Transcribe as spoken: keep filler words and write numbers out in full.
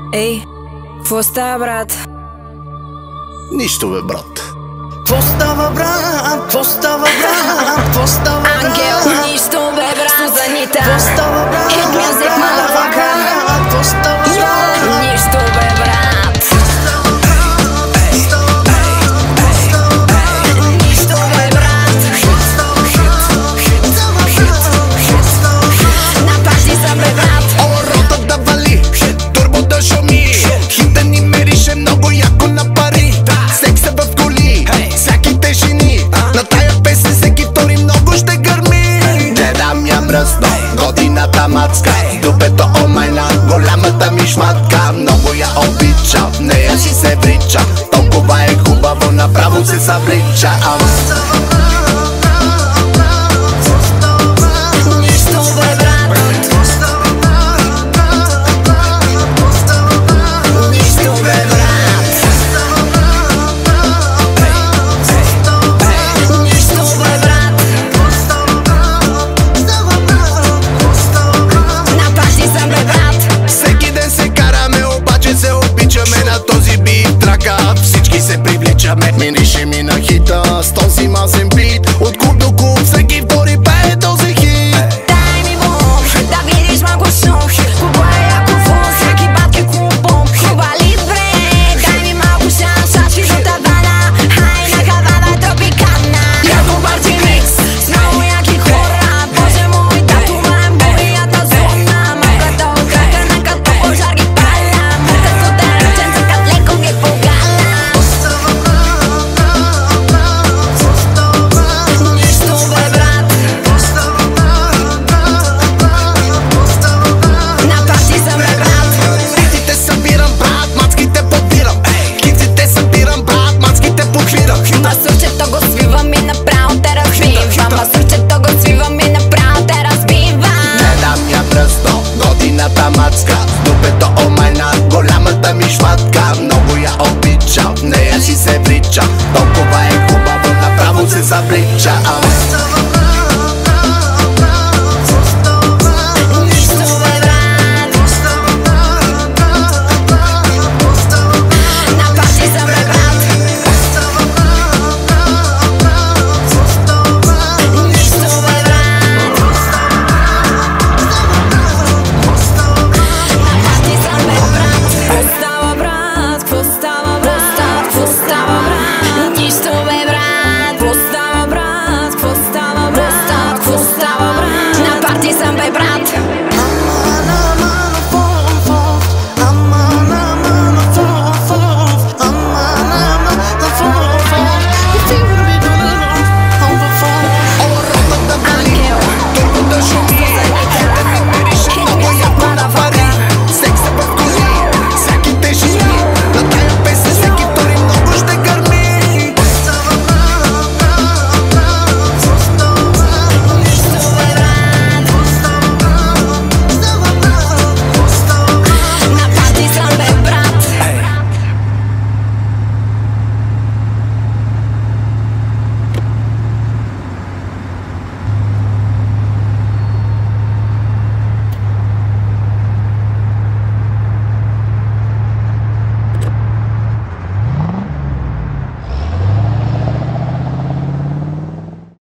Ей, какво става, брат? Нищо бе, брат. Какво става, брат? Какво става, брат? Какво става, брат? Ангел, нищо бе, брат. Сузанита. Какво става, брат? Hit music, motherfucker. Какво става, брат? Нищо бе, брат. Годината мацка, дупето омайна, голямата ми шматка. Много я обича, в нея си се врича. Толкова е хубаво, направо се съблича.